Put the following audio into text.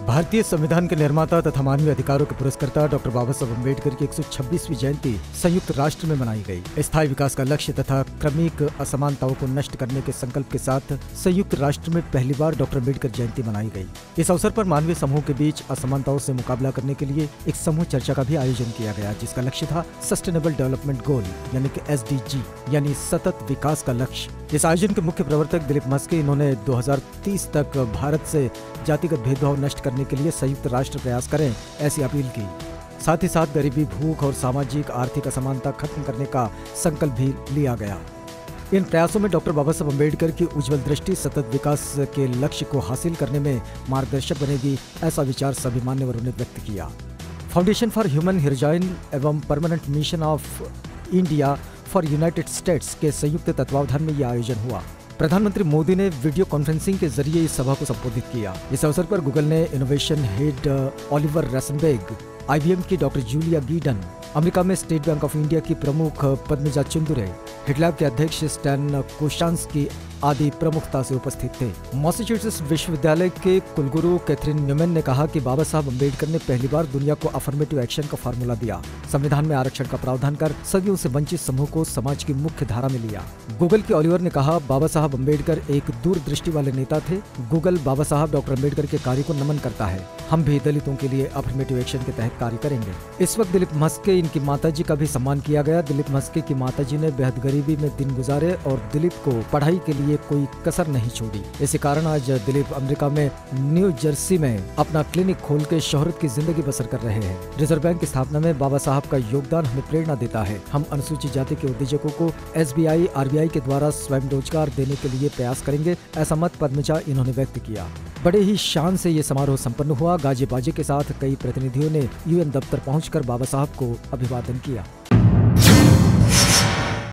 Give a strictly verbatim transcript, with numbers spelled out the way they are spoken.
भारतीय संविधान के निर्माता तथा मानवीय अधिकारों के पुरस्कर्ता डॉक्टर बाबा साहब अम्बेडकर की एक सौ छब्बीसवीं जयंती संयुक्त राष्ट्र में मनाई गई। स्थायी विकास का लक्ष्य तथा क्रमिक असमानताओं को नष्ट करने के संकल्प के साथ संयुक्त राष्ट्र में पहली बार डॉक्टर अम्बेडकर जयंती मनाई गई। इस अवसर पर मानवीय समूह के बीच असमानताओं से मुकाबला करने के लिए एक समूह चर्चा का भी आयोजन किया गया, जिसका लक्ष्य था सस्टेनेबल डेवलपमेंट गोल यानी कि एस डी जी यानी सतत विकास का लक्ष्य। इस आयोजन के मुख्य प्रवर्तक दिलीप मस्के इन्होंने दो हज़ार तीस तक भारत से जातिगत भेदभाव नष्ट करने के लिए संयुक्त राष्ट्र प्रयास करें, ऐसी अपील की। साथ ही साथ गरीबी, भूख और सामाजिक आर्थिक असमानता खत्म करने का संकल्प भी लिया गया। इन प्रयासों में डॉक्टर बाबा साहब अम्बेडकर की उज्जवल दृष्टि सतत विकास के लक्ष्य को हासिल करने में मार्गदर्शक बनेगी, ऐसा विचार सभी मान्यवरों ने व्यक्त किया। फाउंडेशन फॉर ह्यूमन हिरोइन एवं permanent mission of India for United States के संयुक्त तत्वावधान में यह आयोजन हुआ। प्रधानमंत्री मोदी ने वीडियो कॉन्फ्रेंसिंग के जरिए इस सभा को संबोधित किया। इस अवसर पर गूगल ने innovation head Oliver Rosenberg, I B M की डॉक्टर जूलिया गीडन, अमेरिका में स्टेट बैंक ऑफ इंडिया की प्रमुख पद्मजा चंदुरे, हिटलैब के अध्यक्ष स्टैन कोशांस्की आदि प्रमुखता से उपस्थित थे। मैसाचुसेट्स विश्वविद्यालय के कुलगुरु कैथरीन न्यूमैन ने कहा कि बाबा साहब अम्बेडकर ने पहली बार दुनिया को अफर्मेटिव एक्शन का फार्मूला दिया, संविधान में आरक्षण का प्रावधान कर सदियों से वंचित समूह को समाज की मुख्य धारा में लिया। गूगल के ओलिवर ने कहा, बाबा साहब अम्बेडकर एक दूरदृष्टि वाले नेता थे। गूगल बाबा साहब डॉक्टर अम्बेडकर के कार्य को नमन करता है। हम भी दलितों के लिए अफर्मेटिव एक्शन के तहत कार्य करेंगे। इस वक्त दिलीप मस्के इनकी माताजी का भी सम्मान किया गया। दिलीप मस्के की माताजी ने बेहद गरीबी में दिन गुजारे और दिलीप को पढ़ाई के लिए कोई कसर नहीं छोड़ी। इसी कारण आज दिलीप अमेरिका में न्यू जर्सी में अपना क्लिनिक खोल के शोहरत की जिंदगी बसर कर रहे हैं। रिजर्व बैंक की स्थापना में बाबा साहब का योगदान हमें प्रेरणा देता है। हम अनुसूचित जाति के उद्योजकों को S B I, R B I के द्वारा स्वयं रोजगार देने के लिए प्रयास करेंगे, ऐसा मत पद्मजा इन्होंने व्यक्त किया। बड़े ही शान से ये समारोह संपन्न हुआ। गाजे बाजे के साथ कई प्रतिनिधियों ने यू एन दफ्तर पहुंचकर बाबा साहब को अभिवादन किया।